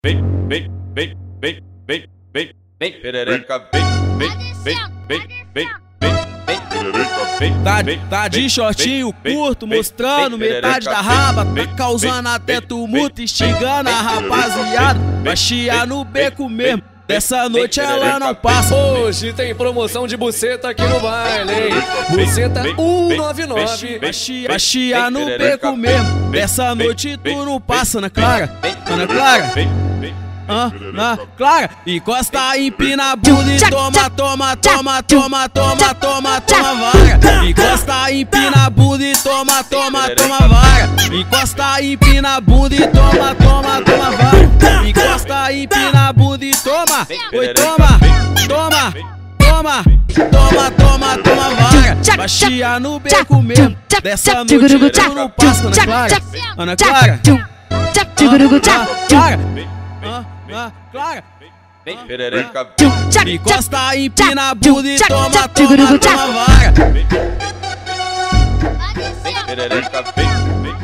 perereca, Tá de shortinho curto, mostrando metade da raba. Tá causando até tumulto, instigando a rapaziada. Vai chiar no beco mesmo, dessa noite ela não passa. Hoje tem promoção de buceta aqui no baile, hein? Buceta 199. Vai chiar no beco mesmo, dessa noite tu não passa, Ana Clara. Ana Clara, Ana Clara, encosta, empina a bunda e toma, toma, toma, toma, toma, toma, toma vaga. Encosta, empina a bunda e toma, toma, toma vaga. Encosta, empina a bunda e toma, toma, toma vaga. Encosta, empina a bunda e toma, oi, toma, toma, toma, toma, toma, toma vaga. Vai chiar no beco mesmo, dessa noite tu não passa, Ana Clara. Ana Clara, Ana Clara, perereca, encosta, empina a bunda e toma, toma, toma vaga. perereca,